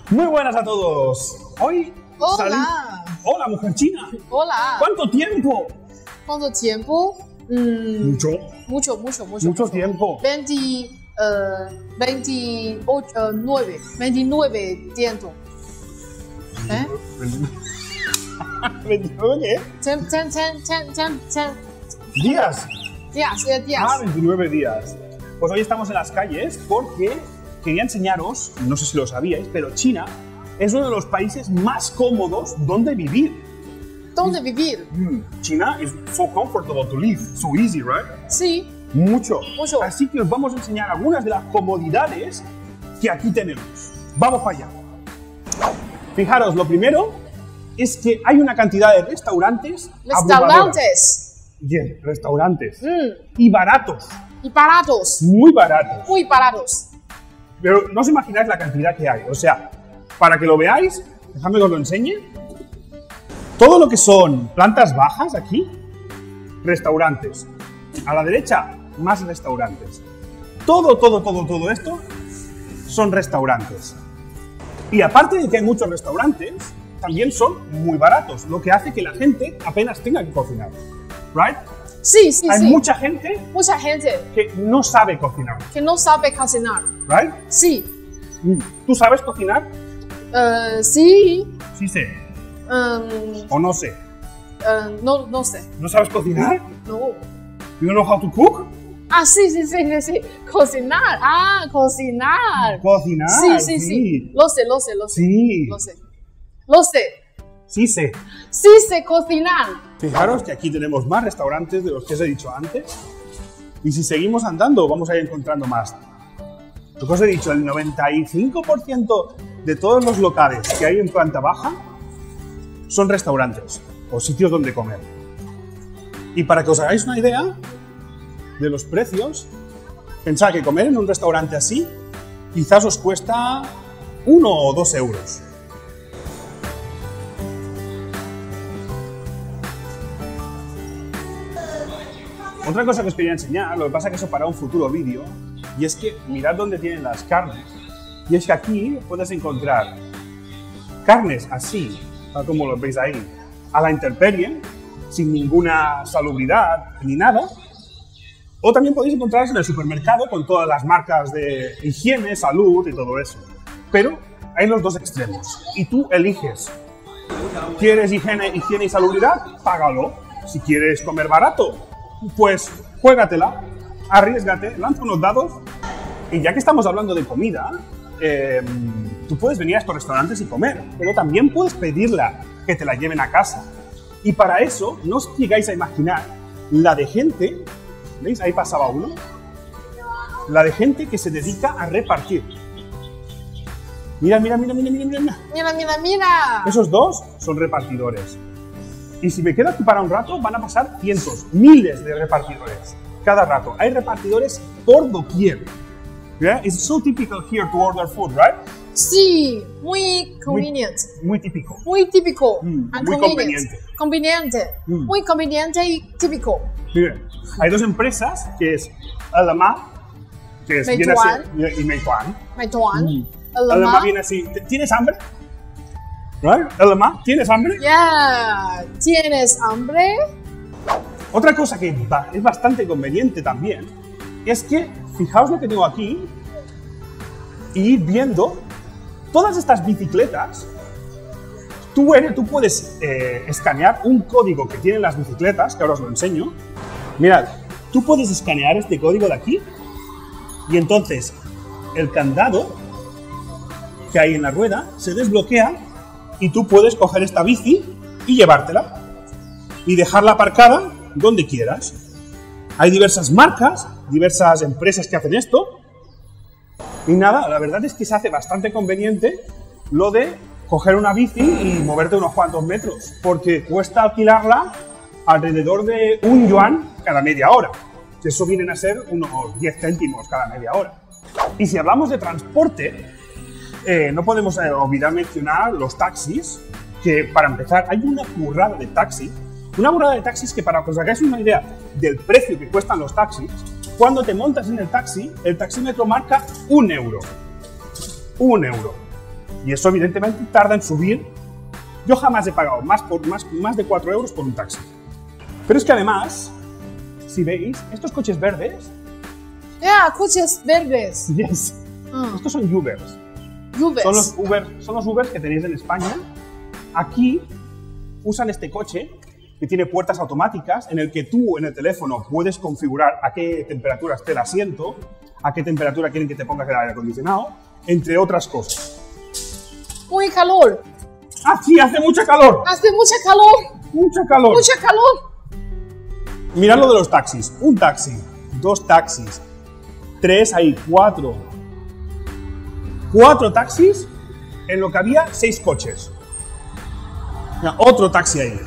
Muy buenas a todos. Hoy Hola. Hola, mujer china. Hola. ¿Cuánto tiempo? ¿Cuánto tiempo? Mucho tiempo. 29 tiempo. ¿Eh? 29 qué? 10 Días. días. 29 días. Pues hoy estamos en las calles porque quería enseñaros, no sé si lo sabíais, pero China es uno de los países más cómodos donde vivir. ¿Dónde vivir? China is so comfortable to live, so easy, right? Sí. Mucho. Mucho. Así que os vamos a enseñar algunas de las comodidades que aquí tenemos. Vamos para allá. Fijaros, lo primero es que hay una cantidad de restaurantes. Restaurantes. Bien, restaurantes. Y baratos. Y baratos. Muy baratos. Muy baratos. Pero no os imagináis la cantidad que hay. O sea, para que lo veáis, dejadme que os lo enseñe. Todo lo que son plantas bajas aquí, restaurantes. A la derecha, más restaurantes. Todo esto son restaurantes. Y aparte de que hay muchos restaurantes, también son muy baratos, lo que hace que la gente apenas tenga que cocinar. ¿Right? Sí, sí, Hay sí. mucha gente Mucha gente que no sabe cocinar. que no sabe cocinar. ¿Right? Sí. ¿Tú sabes cocinar? Sí. Sí sé. Um, ¿O no sé? no sé. ¿No sabes cocinar? No. You don't know how to cook? Ah, sí. Cocinar. Ah, cocinar. Cocinar. Sí. Lo sé. Sí. Lo sé. Sí sé. Sí sé cocinar. Fijaros que aquí tenemos más restaurantes de los que os he dicho antes. Y si seguimos andando, vamos a ir encontrando más. Lo que os he dicho, el 95% de todos los locales que hay en planta baja son restaurantes o sitios donde comer. Y para que os hagáis una idea de los precios, pensad que comer en un restaurante así quizás os cuesta 1 o 2 euros. Otra cosa que os quería enseñar, lo que pasa es que eso para un futuro vídeo, y es que mirad dónde tienen las carnes. Y es que aquí puedes encontrar carnes así, tal como lo veis ahí, a la intemperie, sin ninguna salubridad ni nada. O también podéis encontrarlas en el supermercado con todas las marcas de higiene, salud y todo eso. Pero hay los dos extremos y tú eliges. ¿Quieres higiene y salubridad? Págalo. Si quieres comer barato, pues juégatela, arriésgate, lanza unos dados. Y ya que estamos hablando de comida, tú puedes venir a estos restaurantes y comer, pero también puedes pedirla, que te la lleven a casa. Y para eso, no os llegáis a imaginar la de gente, ¿veis? Ahí pasaba uno. La de gente que se dedica a repartir. Mira. Mira. Esos dos son repartidores. Y si me quedo aquí para un rato, van a pasar cientos, miles de repartidores. Cada rato. Hay repartidores por doquier. Yeah? It's so typical here to order food, right? Sí, muy convenient. Muy típico. Muy típico. Muy conveniente. Conveniente. Muy conveniente y típico. Miren, hay dos empresas, que es Ele.me, que es viene así, y Meituan. Ele.me viene así. ¿Tienes hambre? Right? Ele.me, ¿tienes hambre? Yeah. ¿Tienes hambre? Otra cosa que es bastante conveniente también es que, fijaos lo que tengo aquí, y ir viendo todas estas bicicletas. Tú puedes escanear un código que tienen las bicicletas, que ahora os lo enseño. Mirad, tú puedes escanear este código de aquí y entonces el candado que hay en la rueda se desbloquea y tú puedes coger esta bici y llevártela y dejarla aparcada donde quieras. Hay diversas marcas, diversas empresas que hacen esto. Y nada, la verdad es que se hace bastante conveniente lo de coger una bici y moverte unos cuantos metros, porque cuesta alquilarla alrededor de 1 yuan cada media hora, que eso vienen a ser unos 10 céntimos cada media hora. Y si hablamos de transporte, no podemos olvidar mencionar los taxis, que para empezar hay una burrada de taxis. Una burrada de taxis que, para que os hagáis una idea del precio que cuestan los taxis, cuando te montas en el taxímetro marca 1 euro. 1 euro. Y eso evidentemente tarda en subir. Yo jamás he pagado más de 4 euros por un taxi. Pero es que además, si veis, estos coches verdes, Yeah, coches verdes. yes, estos son Ubers. Ubers. Son los Ubers que tenéis en España. Aquí usan este coche que tiene puertas automáticas en el que tú en el teléfono puedes configurar a qué temperatura esté el asiento, a qué temperatura quieren que te pongas el aire acondicionado, entre otras cosas. Muy calor. ¡Ah, sí! ¡Hace mucha calor! Hace mucha calor. ¡Mucha calor! Mucha calor. Mirad lo de los taxis. Un taxi, 2 taxis, 3 ahí, 4. 4 taxis en lo que había 6 coches. Mira, otro taxi ahí.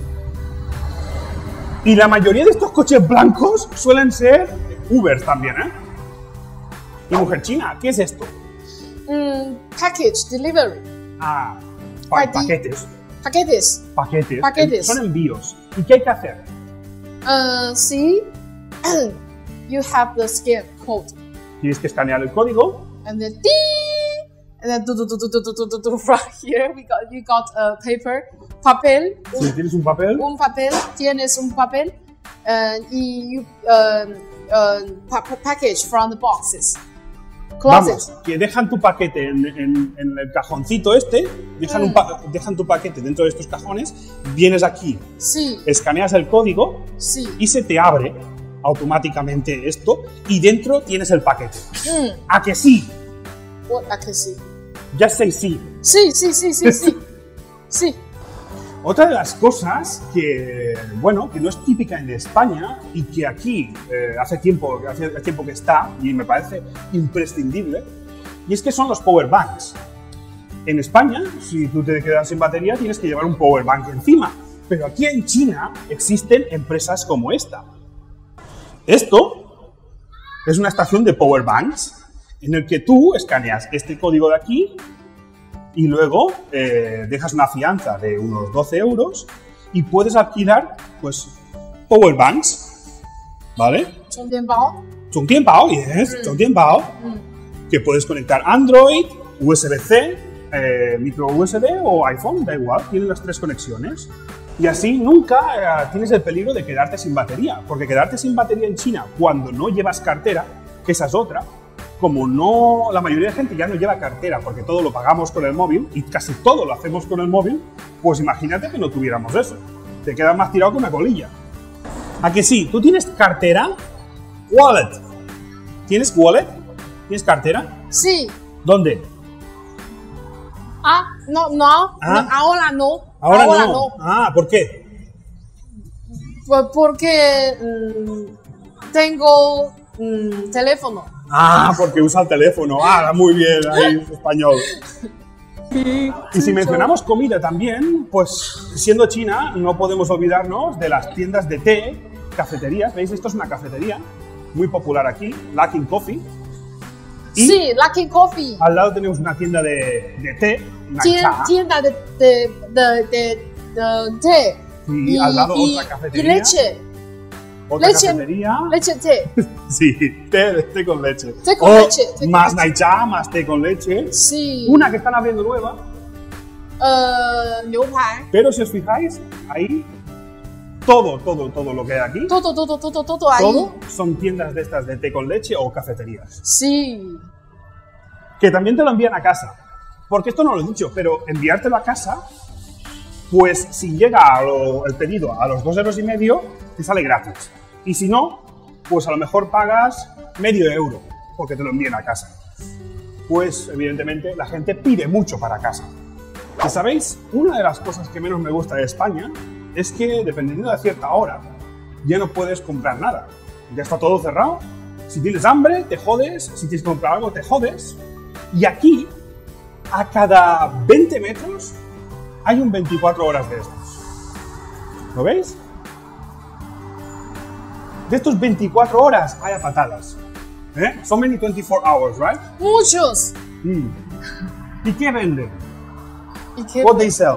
Y la mayoría de estos coches blancos suelen ser Ubers también, ¿eh? Y mujer china, ¿qué es esto? Package delivery. Ah, Paquetes. paquetes. Son envíos. ¿Y qué hay que hacer? See, you have the scan code, Tienes que escanear el código. and then ding, and then right here you got a papel. Si tienes un papel, Tienes un papel, y you package from the boxes. Closet. vamos, que dejan tu paquete en el cajoncito este, dejan tu paquete dentro de estos cajones, vienes aquí, Sí, escaneas el código sí. y se te abre automáticamente esto y dentro tienes el paquete. ¿A que sí? What I can see. Ya sé sí. Sí. Sí. Otra de las cosas que, bueno, que no es típica en España y que aquí hace tiempo que está y me parece imprescindible, y es que son los power banks. En España, si tú te quedas sin batería, tienes que llevar un power bank encima, pero aquí en China existen empresas como esta. Esto es una estación de power banks en el que tú escaneas este código de aquí y luego dejas una fianza de unos 12 euros y puedes alquilar, pues, power banks, ¿vale? 充电宝. 充电宝, yes, 充电宝, que puedes conectar Android, USB-C, micro USB o iPhone, da igual, tienen las 3 conexiones. Y así nunca tienes el peligro de quedarte sin batería, porque quedarte sin batería en China cuando no llevas cartera, que esa es otra, como no, la mayoría de gente ya no lleva cartera porque todo lo pagamos con el móvil y casi todo lo hacemos con el móvil, pues imagínate que no tuviéramos eso. Te quedas más tirado que una colilla. ¿A que sí? ¿Tú tienes cartera? Wallet. ¿Tienes wallet? ¿Tienes cartera? Sí. ¿Dónde? No, ahora no. Ahora no. Ah, ¿por qué? Porque tengo teléfono. Ah, porque usa el teléfono. Ah, muy bien, ahí español. Y si mencionamos comida también, pues siendo China, no podemos olvidarnos de las tiendas de té, cafeterías. ¿Veis? Esto es una cafetería muy popular aquí, Luckin Coffee. Y sí, Luckin Coffee. al lado tenemos una tienda de té, Tienda de té. Y al lado otra cafetería. Y leche. Otra cafetería. Leche té. Sí, té con leche. Té con leche. Más naicha, más té con leche. Sí. Una que están abriendo nueva. 牛排. Pero si os fijáis, ahí todo lo que hay aquí, Todo ahí. todo son tiendas de estas de té con leche o cafeterías. Sí. Que también te lo envían a casa. Porque esto no lo he dicho, pero enviártelo a casa, pues si llega el pedido a los 2,5 €, te sale gratis. Y si no, pues a lo mejor pagas medio euro porque te lo envíen a casa. Pues evidentemente la gente pide mucho para casa. ¿Y sabéis? Una de las cosas que menos me gusta de España es que dependiendo de cierta hora ya no puedes comprar nada. Ya está todo cerrado. Si tienes hambre, te jodes. Si tienes que comprar algo, te jodes. Y aquí, a cada 20 metros, hay un 24 horas de estos. ¿Lo veis? De estos 24 horas hay a patadas. So many 24 hours, right? Muchos. ¿Y qué venden? ¿Y qué? What they sell?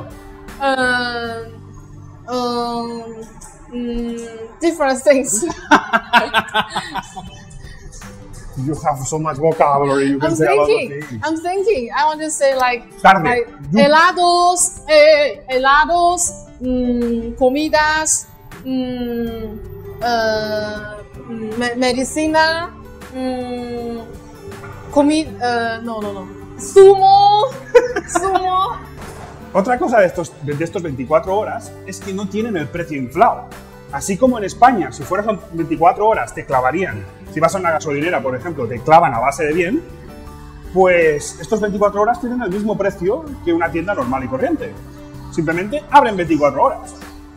Different things. You have so much vocabulary. You can say a lot of things. I'm thinking. I want to say like Tarde. helados, helados, comidas, medicina, no. Zumo. Otra cosa de estos 24 horas es que no tienen el precio inflado. Así como en España, si fueras 24 horas, te clavarían. Si vas a una gasolinera, por ejemplo, te clavan a base de bien, pues estos 24 horas tienen el mismo precio que una tienda normal y corriente. Simplemente abren 24 horas.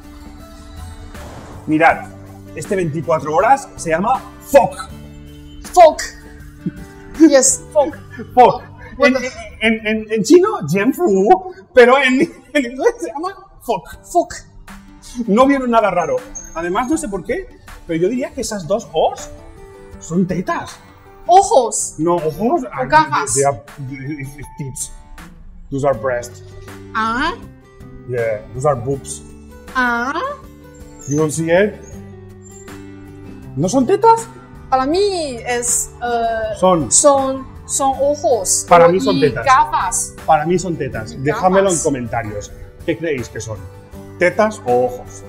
Mirad, este 24 horas se llama FOC. Folk. Yes, folk. FOC. En chino, Jianfu, pero en inglés se llama FOC. Folk. No vieron nada raro. Además, no sé por qué, pero yo diría que esas dos O's son tetas. Ojos. No, ojos. O gafas. They are tits. Those are breasts. Ah. Yeah, those are boobs. Ah. You don't see it? ¿No son tetas? Para mí es Son. son ojos. Para mí son y tetas. Gafas. Para mí son tetas. Gafas. Déjamelo en comentarios. ¿Qué creéis que son? ¿Tetas o ojos?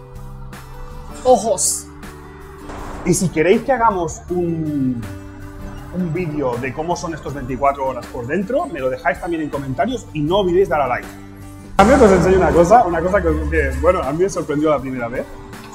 Ojos. Y si queréis que hagamos un vídeo de cómo son estos 24 horas por dentro, me lo dejáis también en comentarios y no olvidéis dar a like. También os enseño una cosa que, bueno, a mí me sorprendió la primera vez.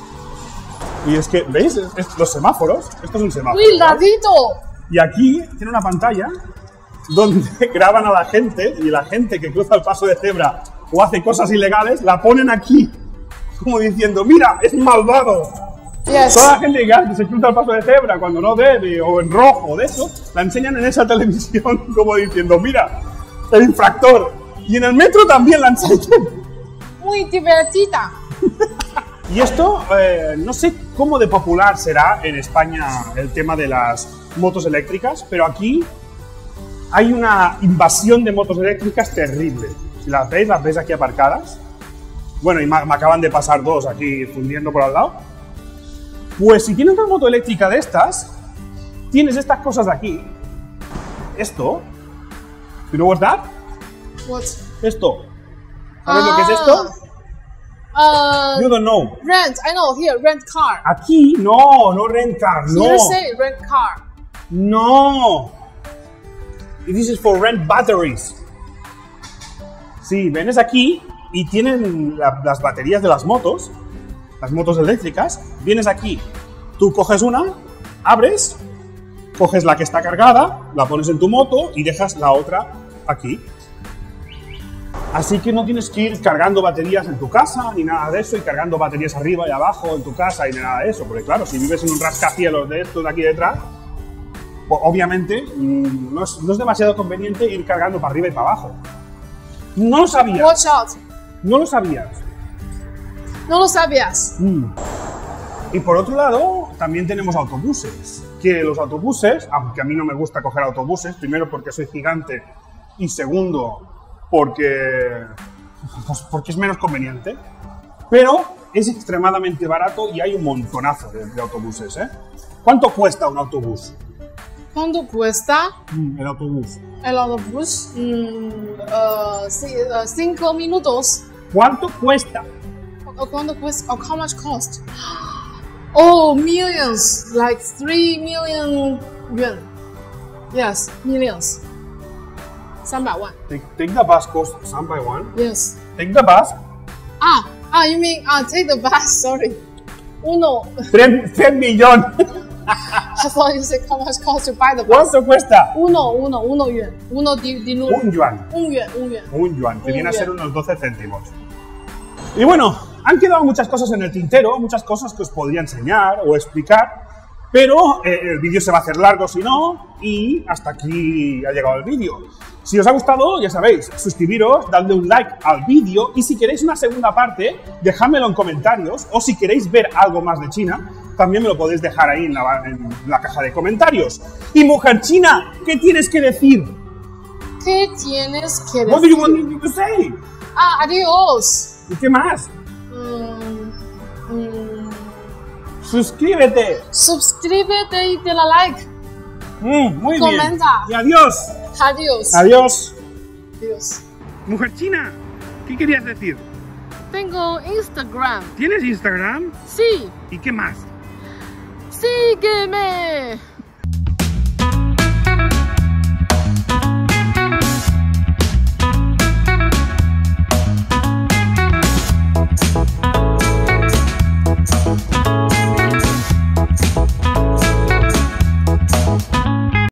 Y es que, ¿veis? Los semáforos. Esto es un semáforo. ¡Uy, ladito! Y aquí tiene una pantalla donde graban a la gente y la gente que cruza el paso de cebra o hace cosas ilegales, la ponen aquí. Como diciendo, mira, es malvado. Yes. Toda la gente que se cruza el paso de cebra cuando no debe o en rojo o de eso, la enseñan en esa televisión como diciendo, mira, el infractor. Y en el metro también la enseñan. Muy divertida. Y esto, no sé cómo de popular será en España el tema de las motos eléctricas, pero aquí hay una invasión de motos eléctricas terrible. Si las veis aquí aparcadas. Bueno, y me acaban de pasar dos aquí fundiendo por al lado. Pues si tienes una moto eléctrica de estas, tienes estas cosas de aquí. Esto. You know what's that? What? Esto. ¿Sabes lo que es esto? You don't know. Rent. I know. Here, rent car. Aquí, no rent car, no. Here say rent car. No. This is for rent batteries. Sí, vienes aquí y tienen las baterías de las motos eléctricas. Vienes aquí, tú coges una, abres, coges la que está cargada, la pones en tu moto y dejas la otra aquí. Así que no tienes que ir cargando baterías en tu casa ni nada de eso, y cargando baterías arriba y abajo en tu casa y nada de eso. Porque claro, si vives en un rascacielos de estos de aquí detrás, pues obviamente no es demasiado conveniente ir cargando para arriba y para abajo. No lo sabías. Watch out. No lo sabías. No lo sabías. Y por otro lado, también tenemos autobuses. Que los autobuses, aunque a mí no me gusta coger autobuses, primero porque soy gigante y segundo porque es menos conveniente, pero es extremadamente barato y hay un montonazo de autobuses, ¿eh? ¿Cuánto cuesta un autobús? ¿Cuánto cuesta El autobús. el autobús? 5 minutos. ¿Cuánto cuesta? ¿Cuánto cuesta? How much cost? Oh, millions. Like 3 million yuan. Yes, millions. 300万. Take the bus cost 300,000. Yes. Take the bus. You mean take the bus? Sorry. 3 millones. I thought you said how much cost to buy the bus. ¿Cuánto cuesta? 1 yuan. 1 dinero. Un yuan. Un yuan, Que viene a ser unos 12 céntimos. Y bueno, han quedado muchas cosas en el tintero, muchas cosas que os podría enseñar o explicar, pero el vídeo se va a hacer largo si no, y hasta aquí ha llegado el vídeo. Si os ha gustado, ya sabéis, suscribiros, dadle un like al vídeo, y si queréis una segunda parte, dejádmelo en comentarios, o si queréis ver algo más de China, también me lo podéis dejar ahí en la caja de comentarios. Y mujer china, ¿qué tienes que decir? ¿Qué tienes que decir? What do you want me to say? Adiós. ¿Y qué más? Suscríbete. Suscríbete y dale like. Muy bien. Comenta. Y adiós. Adiós. Adiós. Adiós. Mujer china, ¿qué querías decir? Tengo Instagram. ¿Tienes Instagram? Sí. ¿Y qué más? Sígueme.